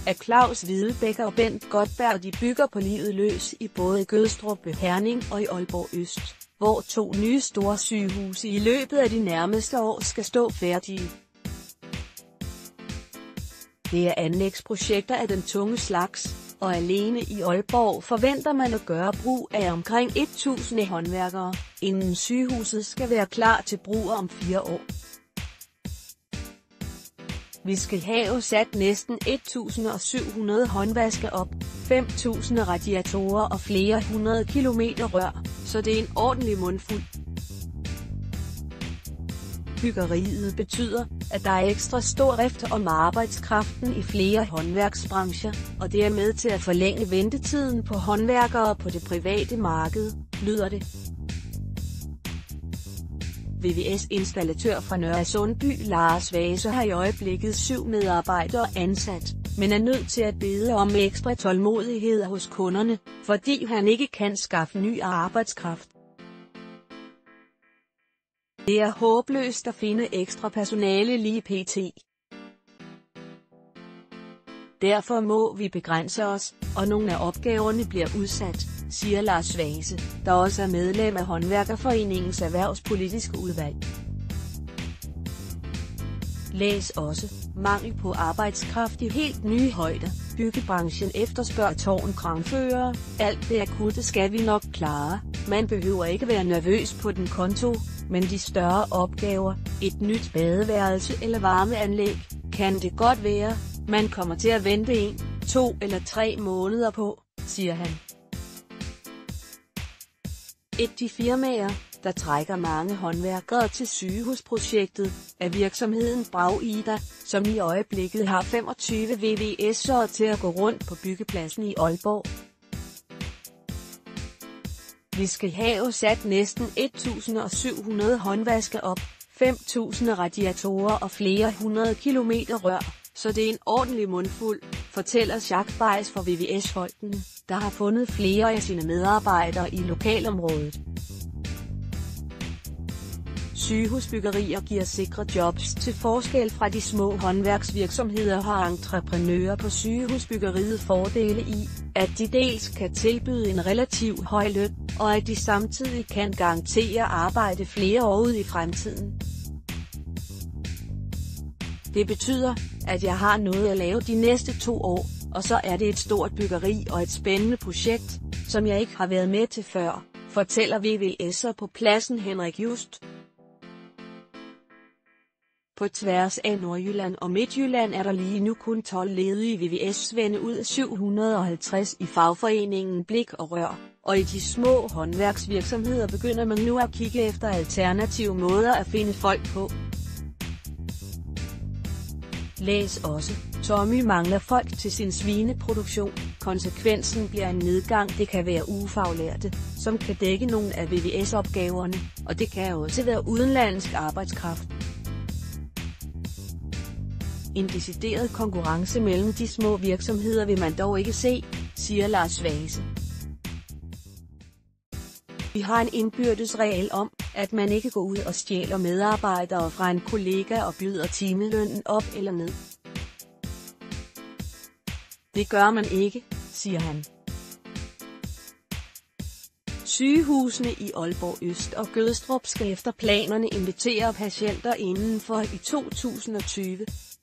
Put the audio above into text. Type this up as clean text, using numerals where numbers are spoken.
af Claus Hvidebæk og Bent Godtberg. De bygger på livet løs i både Gødstrup, Herning og i Aalborg Øst, hvor 2 nye store sygehuse i løbet af de nærmeste år skal stå færdige. Det er anlægsprojekter af den tunge slags, og alene i Aalborg forventer man at gøre brug af omkring 1000 håndværkere, inden sygehuset skal være klar til brug om 4 år. Vi skal have sat næsten 1700 håndvaske op, 5000 radiatorer og flere 100 kilometer rør, så det er en ordentlig mundfuld. Byggeriet betyder, at der er ekstra stor rift om arbejdskraften i flere håndværksbrancher, og det er med til at forlænge ventetiden på håndværkere på det private marked, lyder det. VVS-installatør fra Nørre Sundby Lars Vase har i øjeblikket 7 medarbejdere ansat, men er nødt til at bede om ekstra tålmodighed hos kunderne, fordi han ikke kan skaffe ny arbejdskraft. Det er håbløst at finde ekstra personale lige pt. Derfor må vi begrænse os, og nogle af opgaverne bliver udsat, siger Lars Vase, der også er medlem af Håndværkerforeningens erhvervspolitiske udvalg. Læs også: mangel på arbejdskraft i helt nye højder, byggebranchen efterspørger tårnkranførere, alt det akutte skal vi nok klare, man behøver ikke være nervøs på den konto, men de større opgaver, et nyt badeværelse eller varmeanlæg, kan det godt være, man kommer til at vente 1, 2 eller 3 måneder på, siger han. De firmaer, der trækker mange håndværkere til sygehusprojektet, er virksomheden Brag-Ida, som i øjeblikket har 25 VVS'ere til at gå rundt på byggepladsen i Aalborg. Vi skal have sat næsten 1700 håndvaske op, 5000 radiatorer og flere 100 kilometer rør, så det er en ordentlig mundfuld, fortæller Jacques Beis for VVS-folkene, der har fundet flere af sine medarbejdere i lokalområdet. Sygehusbyggerier giver sikre jobs til forskel fra de små håndværksvirksomheder. Har entreprenører på sygehusbyggeriet fordele i, at de dels kan tilbyde en relativt høj løn, og at de samtidig kan garantere arbejde flere år ud i fremtiden. Det betyder, at jeg har noget at lave de næste 2 år, og så er det et stort byggeri og et spændende projekt, som jeg ikke har været med til før, fortæller VVS'er på pladsen Henrik Just. På tværs af Nordjylland og Midtjylland er der lige nu kun 12 ledige VVS-svende ud af 750 i fagforeningen Blik og Rør, og i de små håndværksvirksomheder begynder man nu at kigge efter alternative måder at finde folk på. Læs også: Tommy mangler folk til sin svineproduktion, konsekvensen bliver en nedgang. Det kan være ufaglærte, som kan dække nogle af VVS-opgaverne, og det kan også være udenlandsk arbejdskraft. En decideret konkurrence mellem de små virksomheder vil man dog ikke se, siger Lars Vase. Vi har en indbyrdes regel om, at man ikke går ud og stjæler medarbejdere fra en kollega og byder timelønnen op eller ned. Det gør man ikke, siger han. Sygehusene i Aalborg Øst og Gødstrup skal efter planerne invitere patienter indenfor i 2020,